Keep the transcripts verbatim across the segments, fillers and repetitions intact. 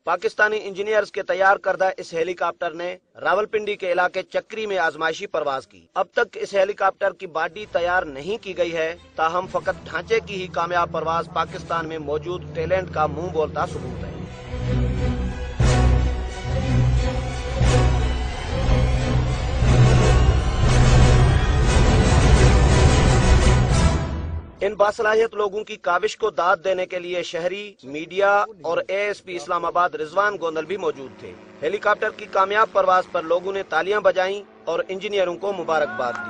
Pakistani engineers के तैयार करदा इस हेलीकॉप्टर ने रावलपिंडी के इलाके चक्री में आजमाइशी परवाज की। अब तक इस हेलीकॉप्टर की बॉडी तैयार नहीं की गई है, ताहम फकत ढांचे की ही कामयाब परवाज पाकिस्तान में मौजूद टैलेंट का मुंह बोलता सबूत है। इन बासलाहियत लोगों की काविश को दाद देने के लिए शहरी, मीडिया और एएसपी इस्लामाबाद रिजवान गोंदल भी मौजूद थे। हेलीकॉप्टर की कामयाब परवाज पर लोगों ने तालियां बजाईं और इंजीनियरों को मुबारकबाद दी।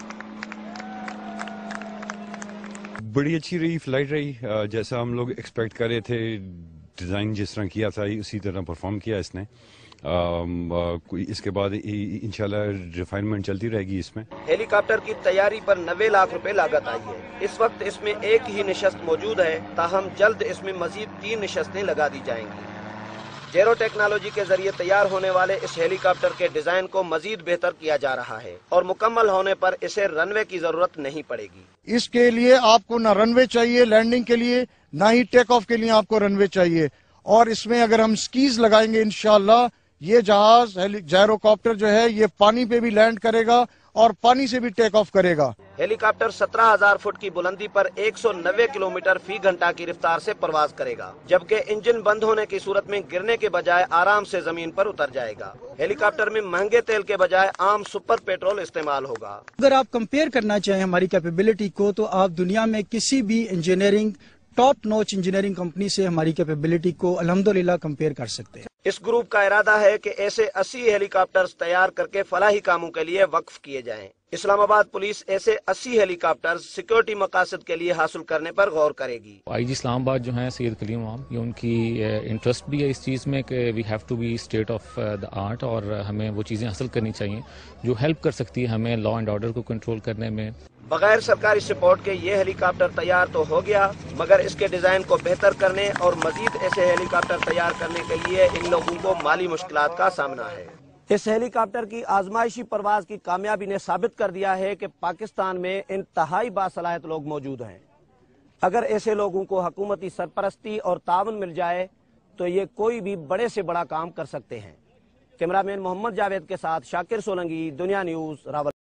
बड़ी अच्छी रही फ्लाइट रही, जैसा हम लोग एक्सपेक्ट कर रहे थे, डिज़ाइन जिस तरह किया था उसी तरह परफॉर्म किया इसने। कोई इसके बाद इंशाल्लाह रिफाइनमेंट चलती रहेगी इसमें। हेलीकॉप्टर की तैयारी पर नब्बे लाख रुपए लागत आई है। इस वक्त इसमें एक ही निशस्त मौजूद है, ताहम जल्द इसमें मजीद तीन निशस्तें लगा दी जाएंगी। जेरो टेक्नोलॉजी के जरिए तैयार होने वाले इस हेलीकॉप्टर के डिजाइन को मजीद बेहतर किया जा रहा है और मुकम्मल होने पर इसे रनवे की जरूरत नहीं पड़ेगी। इसके लिए आपको ना रनवे चाहिए लैंडिंग के लिए, ना ही टेक ऑफ के लिए आपको रनवे चाहिए। और इसमें अगर हम स्कीज लगाएंगे इंशाल्लाह ये जहाज जायरोकॉप्टर जो है ये पानी पे भी लैंड करेगा और पानी से भी टेक ऑफ करेगा। हेलीकॉप्टर सत्रह हजार फुट की बुलंदी पर एक सौ नब्बे किलोमीटर फी घंटा की रफ्तार से परवाज करेगा, जबकि इंजन बंद होने की सूरत में गिरने के बजाय आराम से जमीन पर उतर जाएगा। हेलीकॉप्टर में महंगे तेल के बजाय आम सुपर पेट्रोल इस्तेमाल होगा। अगर आप कंपेयर करना चाहें हमारी कैपेबिलिटी को, तो आप दुनिया में किसी भी engineering top notch engineering company से हमारी कैपेबिलिटी को अल्हम्दुलिल्लाह कंपेयर कर सकते हैं। इस ग्रुप का इरादा है कि ऐसे अस्सी हेलीकॉप्टर्स तैयार करके फलाही कामों के लिए वक्फ किए जाएं। इस्लामाबाद पुलिस ऐसे अस्सी हेलीकॉप्टर्स सिक्योरिटी मकासद के लिए हासिल करने पर गौर करेगी। आईजी इस्लामाबाद जो है सैयद कलीम इमाम, ये उनकी इंटरेस्ट भी है इस चीज़ में कि we have to be state of the art, और हमें वो चीज़ें हासिल करनी चाहिए जो हेल्प कर सकती है हमें लॉ एंड ऑर्डर को कंट्रोल करने में। बगैर सरकारी सपोर्ट के ये हेलीकॉप्टर तैयार तो हो गया, मगर इसके डिजाइन को बेहतर करने और मजीद ऐसे हेलीकॉप्टर तैयार करने के लिए इन लोगों को माली मुश्किलात का सामना है। इस हेलीकॉप्टर की आजमाइशी परवाज की कामयाबी ने साबित कर दिया है कि पाकिस्तान में इंतहाई बासलाहियत लोग मौजूद हैं। अगर ऐसे लोगों को हुकूमती सरपरस्ती और तावन मिल जाए तो ये कोई भी बड़े से बड़ा काम कर सकते हैं। कैमरामैन मोहम्मद जावेद के साथ शाकिर सोलंगी, दुनिया न्यूज, रावल।